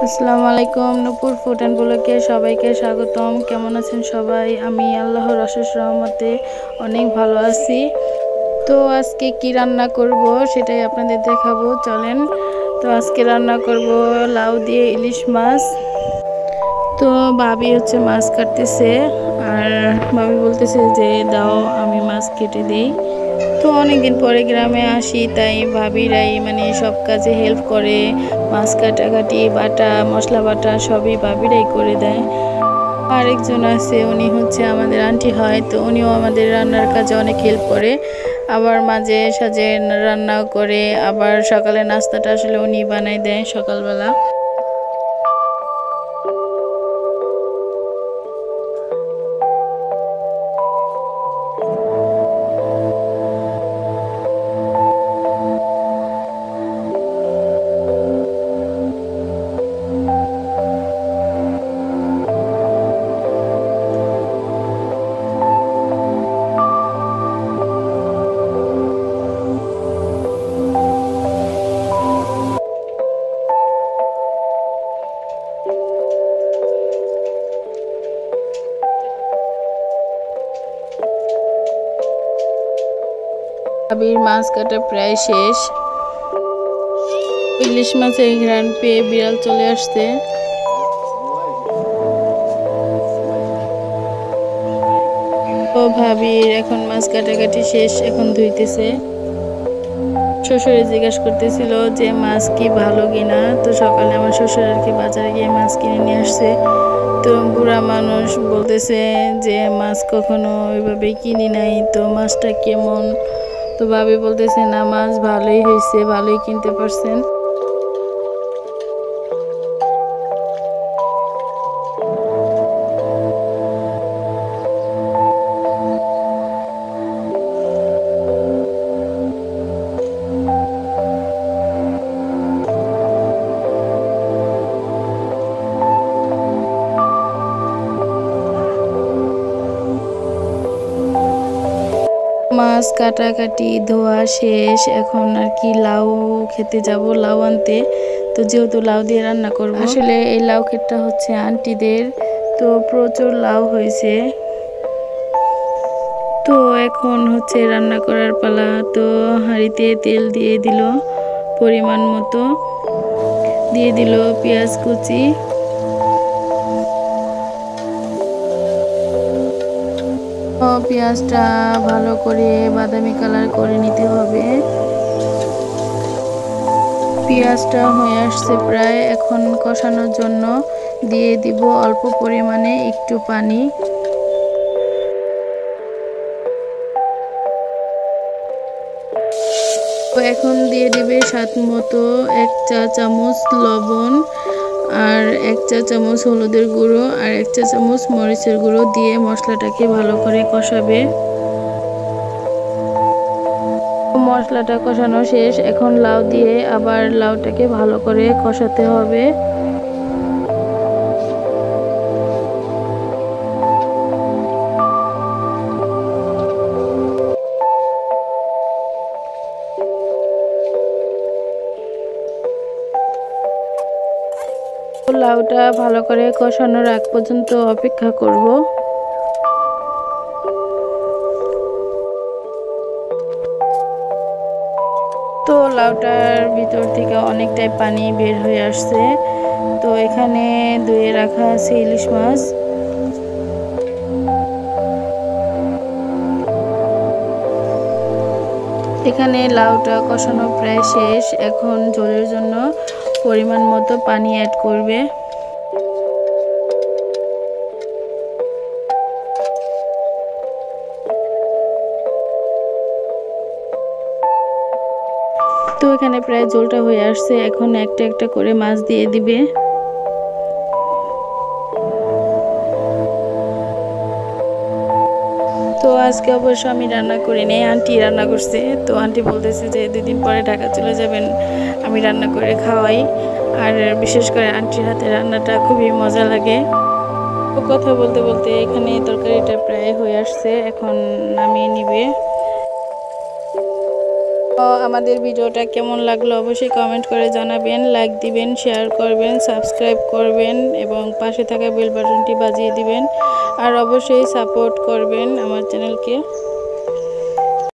আসসালামু আলাইকুম। নূপুর food and ব্লগে সবাইকে স্বাগতম। কেমন আছেন সবাই? আমি আল্লাহর অশেষ রহমতে অনেক ভালো আছি। তো আজকে কি রান্না করব সেটাই আপনাদের দেখাবো, চলেন। তো আজকে রান্না করব লাউ দিয়ে ইলিশ মাছ। তো ভাবি মাছ কাটতেছে, আর ভাবি বলতেছে যে দাও আমি মাছ কেটে দিই। তো অনেকদিন পরে গ্রামে আসি, তাই ভাবিরাই সব কাজে হেল্প করে। মাছ কাটাকাটি, বাটা, মশলা বাটা সবই ভাবিরাই করে দেয়। আরেকজন আছে, উনি আমাদের আন্টি হয়, তো উনিও আমাদের রান্নার কাজে অনেক হেল্প করে। আবার মাঝে সাঝে রান্নাও করে। আবার সকালে নাস্তাটা আসলে উনি বানাই দেয় সকালবেলা। ভাবির মাছ কাটা প্রায় শেষ। ইলিশ মাছের ঘ্রাণ পেয়ে বিড়াল চলে আসছে। তো ভাবির এখন মাছ কাটাকাটি শেষ, এখন ধুইতেছে। শ্বশুরে জিজ্ঞাসা করতেছিল যে মাছ কি ভালো কিনা। তো সকালে আমার শ্বশুর আর কি বাজারে গিয়ে মাছ কিনে নিয়ে আসছে। তো বুড়া মানুষ বলতেছে যে মাছ কখনো ওইভাবে কিনি নাই, তো মাছটা কেমন। তো ভাবি বলতেছে না, মাছ ভালোই হয়েছে, ভালোই কিনতে পারছেন। মাছ কাটাকাটি ধোয়া শেষ, এখন আর কি লাউ খেতে যাব, লাউ আনতে। তো যেহেতু লাউ দিয়ে রান্না করব, আসলে এই লাউ ক্ষেতটা আন্টিদের, তো প্রচুর লাউ হয়েছে। তো এখন রান্না করার পালা। তো হাঁড়িতে তেল দিয়ে দিল পরিমাণ মতো, দিয়ে দিল পেঁয়াজ কুচি। পেঁয়াজটা ভালো করে বাদামি কালার করে নিতে হবে। পেঁয়াজটা হয়ে আসছে প্রায়, এখন কষানোর জন্য দিয়ে দিব অল্প পরিমাণে একটু পানি। এখন দিয়ে দিবে স্বাদ মতো 1 চা চামচ লবণ, আর 1 চা চামচ হলুদের গুঁড়ো, আর 1 চা চামচ মরিচের গুঁড়ো দিয়ে মশলাটাকে ভালো করে কষাবে। মশলাটা কষানো শেষ, এখন লাউ দিয়ে আবার লাউটাকে ভালো করে কষাতে হবে। লাউটা ভালো করে কষানোর আগ পর্যন্ত অপেক্ষা করব। তো লাউটার ভিতর থেকে অনেকটাই পানি বের হয়ে আসছে। তো এখানে ধুয়ে রাখা আছে ইলিশ মাছ। এখানে লাউটা কষানো প্রায় শেষ, এখন ঝোলের জন্য পরিমাণ মতো পানি অ্যাড করবে। তো এখানে প্রায় ঝোলটা হয়ে আসছে, এখন একটা একটা করে মাছ দিয়ে দিবে। তো আজকে অবশ্য আমি রান্না করি নাই, আন্টি রান্না করছে। তো আন্টি বলতেছে যে 2 দিন পরে ঢাকা চলে যাবেন, আমি রান্না করে খাওয়াই। আর বিশেষ করে আন্টির হাতে রান্নাটা খুবই মজা লাগে। তো কথা বলতে বলতে এখানে তরকারিটা প্রায় হয়ে আসছে, এখন নামিয়ে নিবে। আমাদের ভিডিওটা কেমন লাগলো অবশ্যই কমেন্ট করে জানাবেন, লাইক দিবেন, শেয়ার করবেন, সাবস্ক্রাইব করবেন এবং পাশে থাকা বেল বাটনটি বাজিয়ে দিবেন। আর অবশ্যই সাপোর্ট করবেন আমার চ্যানেলকে।